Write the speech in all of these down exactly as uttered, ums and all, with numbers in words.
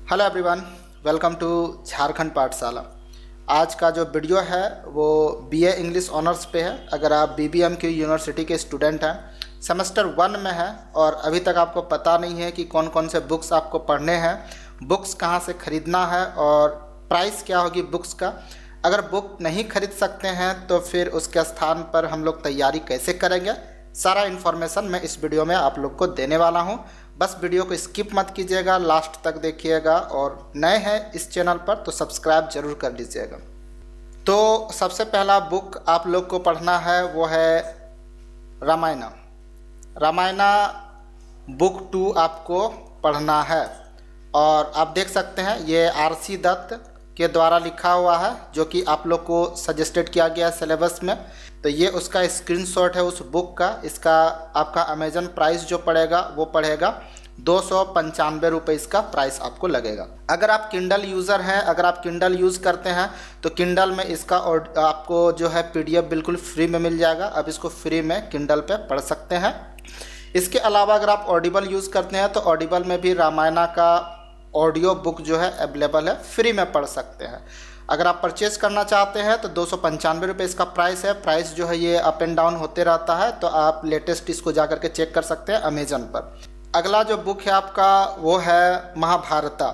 Hello everyone, welcome to Jharkhand Pathshala. आज का जो वीडियो है वो बीए इंग्लिश ऑनर्स पे है। अगर आप बीबीएम की यूनिवर्सिटी के स्टूडेंट हैं, सेमेस्टर वन में हैं और अभी तक आपको पता नहीं है कि कौन कौन से बुक्स आपको पढ़ने हैं, बुक्स कहाँ से ख़रीदना है और प्राइस क्या होगी बुक्स का, अगर बुक नहीं खरीद सकते हैं तो फिर उसके स्थान पर हम लोग तैयारी कैसे करेंगे, सारा इन्फॉर्मेशन मैं इस वीडियो में आप लोग को देने वाला हूं। बस वीडियो को स्किप मत कीजिएगा, लास्ट तक देखिएगा और नए हैं इस चैनल पर तो सब्सक्राइब जरूर कर लीजिएगा। तो सबसे पहला बुक आप लोग को पढ़ना है वो है रामायणा। रामायणा बुक टू आपको पढ़ना है और आप देख सकते हैं ये आर सी दत्त के द्वारा लिखा हुआ है, जो कि आप लोग को सजेस्टेड किया गया सिलेबस में। तो ये उसका स्क्रीनशॉट है उस बुक का। इसका आपका अमेजन प्राइस जो पड़ेगा वो पड़ेगा दो सौ पंचानवे रुपये इसका प्राइस आपको लगेगा। अगर आप किंडल यूज़र हैं, अगर आप किंडल यूज़ करते हैं तो किंडल में इसका और आपको जो है पीडीएफ बिल्कुल फ्री में मिल जाएगा। अब इसको फ्री में किंडल पे पढ़ सकते हैं। इसके अलावा अगर आप ऑडिबल यूज़ करते हैं तो ऑडिबल में भी रामायणा का ऑडियो बुक जो है अवेलेबल है, फ्री में पढ़ सकते हैं। अगर आप परचेज करना चाहते हैं तो दो सौ पंचानवे रुपये इसका प्राइस है। प्राइस जो है ये अप एंड डाउन होते रहता है, तो आप लेटेस्ट इसको जा करके चेक कर सकते हैं अमेजन पर। अगला जो बुक है आपका वो है महाभारता।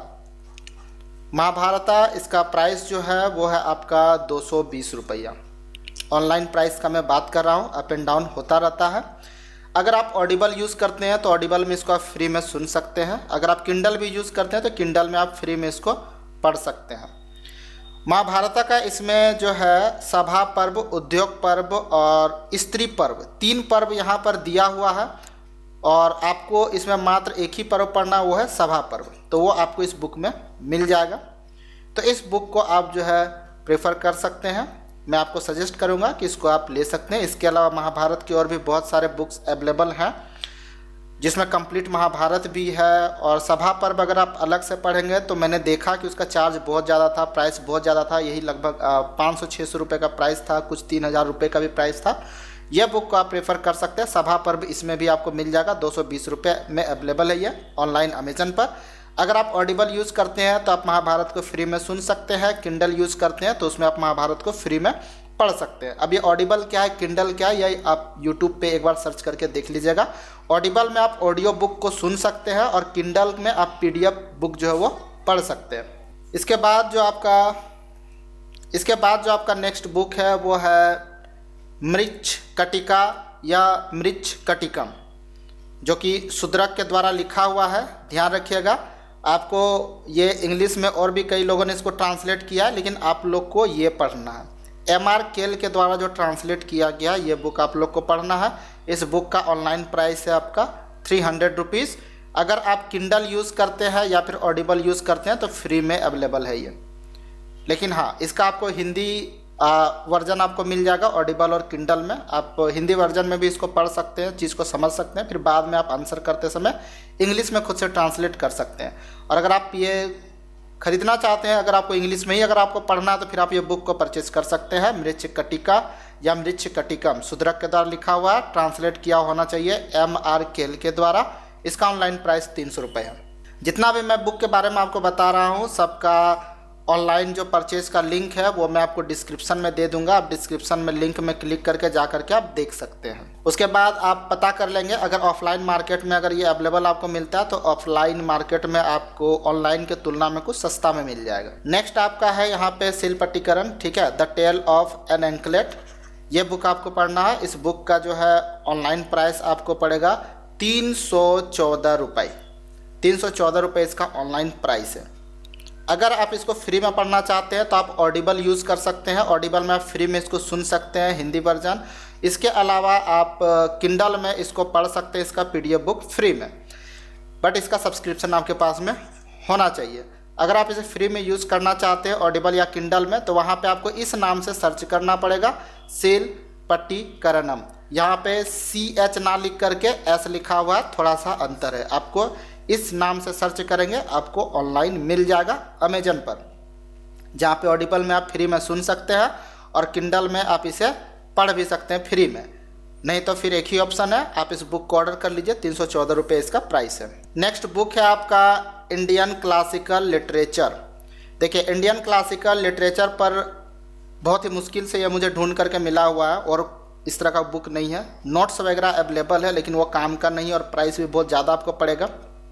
महाभारता इसका प्राइस जो है वो है आपका दो सौ बीस रुपया। ऑनलाइन प्राइस का मैं बात कर रहा हूँ, अप एंड डाउन होता रहता है। अगर आप ऑडिबल यूज़ करते हैं तो ऑडिबल में इसको आप फ्री में सुन सकते हैं। अगर आप किंडल भी यूज़ करते हैं तो किंडल में आप फ्री में इसको पढ़ सकते हैं। महाभारत का इसमें जो है सभा पर्व, उद्योग पर्व और स्त्री पर्व, तीन पर्व यहाँ पर दिया हुआ है और आपको इसमें मात्र एक ही पर्व पढ़ना, वो है सभा पर्व। तो वो आपको इस बुक में मिल जाएगा। तो इस बुक को आप जो है प्रेफर कर सकते हैं। मैं आपको सजेस्ट करूंगा कि इसको आप ले सकते हैं। इसके अलावा महाभारत की और भी बहुत सारे बुक्स अवेलेबल हैं, जिसमें कंप्लीट महाभारत भी है। और सभा पर्व अगर आप अलग से पढ़ेंगे तो मैंने देखा कि उसका चार्ज बहुत ज़्यादा था, प्राइस बहुत ज़्यादा था। यही लगभग पाँच सौ छः सौ रुपये का प्राइस था, कुछ तीन हज़ार रुपये का भी प्राइस था। यह बुक को आप प्रेफर कर सकते हैं। सभा पर्व इसमें भी आपको मिल जाएगा, दो सौ बीस रुपये में अवेलेबल है ये ऑनलाइन अमेजन पर। अगर आप ऑडिबल यूज़ करते हैं तो आप महाभारत को फ्री में सुन सकते हैं। किंडल यूज़ करते हैं तो उसमें आप महाभारत को फ्री में पढ़ सकते हैं। अब ये ऑडिबल क्या है, किंडल क्या है, यही आप यूट्यूब पे एक बार सर्च करके देख लीजिएगा। ऑडिबल में आप ऑडियो बुक को सुन सकते हैं और किंडल में आप पीडीएफ बुक जो है वो पढ़ सकते हैं। इसके बाद जो आपका इसके बाद जो आपका नेक्स्ट बुक है वो है मृच्छकटिका या मृच्छकटिकम, जो कि शुद्रक के द्वारा लिखा हुआ है। ध्यान रखिएगा, आपको ये इंग्लिश में और भी कई लोगों ने इसको ट्रांसलेट किया है, लेकिन आप लोग को ये पढ़ना है। एम आर केल के द्वारा जो ट्रांसलेट किया गया ये बुक आप लोग को पढ़ना है। इस बुक का ऑनलाइन प्राइस है आपका थ्री हंड्रेड रुपीज़। अगर आप किंडल यूज़ करते हैं या फिर ऑडिबल यूज़ करते हैं तो फ्री में अवेलेबल है ये। लेकिन हाँ, इसका आपको हिंदी वर्जन आपको मिल जाएगा ऑडिबल और किंडल में। आप हिंदी वर्जन में भी इसको पढ़ सकते हैं, चीज़ को समझ सकते हैं, फिर बाद में आप आंसर करते समय इंग्लिश में खुद से ट्रांसलेट कर सकते हैं। और अगर आप ये खरीदना चाहते हैं, अगर आपको इंग्लिश में ही अगर आपको पढ़ना है तो फिर आप ये बुक को परचेज कर सकते हैं। मृच्छकटिका या मृच्छकटिकम शुद्रक के द्वारा लिखा हुआ है, ट्रांसलेट किया होना चाहिए एम आर केल के द्वारा। इसका ऑनलाइन प्राइस तीन सौ रुपये है। जितना भी मैं बुक के बारे में आपको बता रहा हूँ सबका ऑनलाइन जो परचेज का लिंक है वो मैं आपको डिस्क्रिप्शन में दे दूंगा। आप डिस्क्रिप्शन में लिंक में क्लिक करके जा करके आप देख सकते हैं। उसके बाद आप पता कर लेंगे, अगर ऑफलाइन मार्केट में अगर ये अवेलेबल आपको मिलता है तो ऑफलाइन मार्केट में आपको ऑनलाइन के तुलना में कुछ सस्ता में मिल जाएगा। नेक्स्ट आपका है यहाँ पे शिल्पटीकरण, ठीक है, the tale of an anklet. ये बुक आपको पढ़ना है। इस बुक का जो है ऑनलाइन प्राइस आपको पड़ेगा तीन सौ चौदह रुपये। तीन सौ चौदह रुपये इसका ऑनलाइन प्राइस है। अगर आप इसको फ्री में पढ़ना चाहते हैं तो आप ऑडिबल यूज़ कर सकते हैं। ऑडिबल में आप फ्री में इसको सुन सकते हैं, हिंदी वर्जन। इसके अलावा आप किंडल में इसको पढ़ सकते हैं, इसका पीडीएफ बुक फ्री में। बट इसका सब्सक्रिप्शन आपके पास में होना चाहिए। अगर आप इसे फ्री में यूज़ करना चाहते हैं ऑडिबल या किंडल में, तो वहाँ पे आपको इस नाम से सर्च करना पड़ेगा, शिल्पटीकरणम। यहाँ पे सी एच ना लिख करके एस लिखा हुआ है, थोड़ा सा अंतर है। आपको इस नाम से सर्च करेंगे आपको ऑनलाइन मिल जाएगा अमेजन पर, जहाँ पे ऑडिबल में आप फ्री में सुन सकते हैं और किंडल में आप इसे पढ़ भी सकते हैं फ्री में। नहीं तो फिर एक ही ऑप्शन है, आप इस बुक को ऑर्डर कर लीजिए, तीन सौ चौदह रुपये इसका प्राइस है। नेक्स्ट बुक है आपका इंडियन क्लासिकल लिटरेचर। देखिए इंडियन क्लासिकल लिटरेचर पर बहुत ही मुश्किल से यह मुझे ढूंढ करके मिला हुआ है और इस तरह का बुक नहीं है। नोट्स वगैरह अवेलेबल है लेकिन वो काम का नहीं है और प्राइस भी बहुत ज़्यादा आपको पड़ेगा।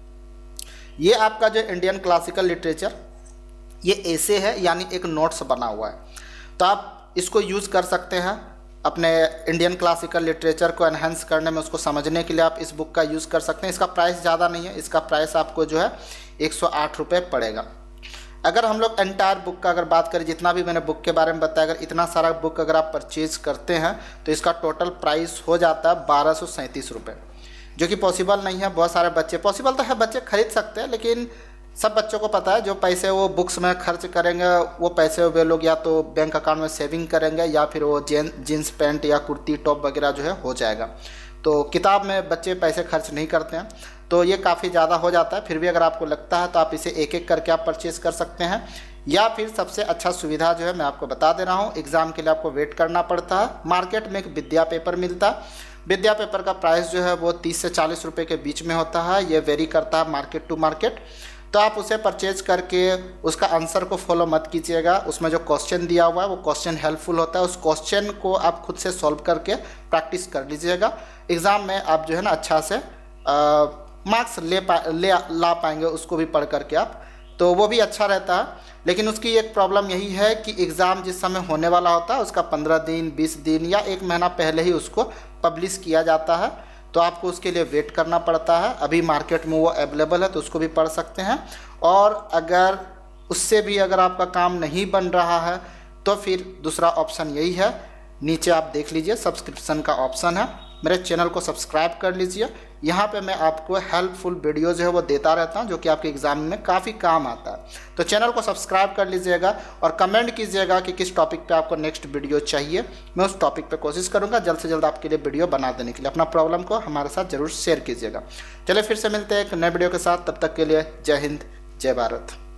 ये आपका जो इंडियन क्लासिकल लिटरेचर ये ऐसे है, यानी एक नोट्स बना हुआ है, तो आप इसको यूज़ कर सकते हैं अपने इंडियन क्लासिकल लिटरेचर को एनहेंस करने में, उसको समझने के लिए आप इस बुक का यूज़ कर सकते हैं। इसका प्राइस ज़्यादा नहीं है, इसका प्राइस आपको जो है एक सौ आठ रुपये पड़ेगा। अगर हम लोग एंटायर बुक का अगर बात करें, जितना भी मैंने बुक के बारे में बताया, अगर इतना सारा बुक अगर आप परचेज करते हैं तो इसका टोटल प्राइस हो जाता है बारह सौ सैंतीस रुपये, जो कि पॉसिबल नहीं है। बहुत सारे बच्चे, पॉसिबल तो है, बच्चे खरीद सकते हैं, लेकिन सब बच्चों को पता है जो पैसे वो बुक्स में खर्च करेंगे वो पैसे वे लोग या तो बैंक अकाउंट में सेविंग करेंगे या फिर वो जीन्स पैंट या कुर्ती टॉप वगैरह जो है हो जाएगा। तो किताब में बच्चे पैसे खर्च नहीं करते हैं, तो ये काफ़ी ज़्यादा हो जाता है। फिर भी अगर आपको लगता है तो आप इसे एक एक करके आप परचेज़ कर सकते हैं, या फिर सबसे अच्छा सुविधा जो है मैं आपको बता दे रहा हूँ, एग्ज़ाम के लिए आपको वेट करना पड़ता है। मार्केट में एक विद्या पेपर मिलता है, विद्या पेपर का प्राइस जो है वो तीस से चालीस रुपये के बीच में होता है, ये वेरी करता है मार्केट टू मार्केट। तो आप उसे परचेज करके उसका आंसर को फॉलो मत कीजिएगा, उसमें जो क्वेश्चन दिया हुआ है वो क्वेश्चन हेल्पफुल होता है, उस क्वेश्चन को आप खुद से सॉल्व करके प्रैक्टिस कर लीजिएगा। एग्ज़ाम में आप जो है ना अच्छा से मार्क्स ले पा ले ला पाएंगे उसको भी पढ़ करके आप, तो वो भी अच्छा रहता है। लेकिन उसकी एक प्रॉब्लम यही है कि एग्ज़ाम जिस समय होने वाला होता है उसका पंद्रह दिन बीस दिन या एक महीना पहले ही उसको पब्लिश किया जाता है, तो आपको उसके लिए वेट करना पड़ता है। अभी मार्केट में वो अवेलेबल है तो उसको भी पढ़ सकते हैं, और अगर उससे भी अगर आपका काम नहीं बन रहा है तो फिर दूसरा ऑप्शन यही है, नीचे आप देख लीजिए सब्सक्रिप्शन का ऑप्शन है, मेरे चैनल को सब्सक्राइब कर लीजिए। यहाँ पे मैं आपको हेल्पफुल वीडियो जो है वो देता रहता हूँ जो कि आपके एग्ज़ाम में काफ़ी काम आता है। तो चैनल को सब्सक्राइब कर लीजिएगा और कमेंट कीजिएगा कि किस टॉपिक पे आपको नेक्स्ट वीडियो चाहिए, मैं उस टॉपिक पे कोशिश करूँगा जल्द से जल्द आपके लिए वीडियो बना देने के लिए। अपना प्रॉब्लम को हमारे साथ ज़रूर शेयर कीजिएगा। चलिए फिर से मिलते हैं एक नए वीडियो के साथ, तब तक के लिए जय हिंद जय भारत।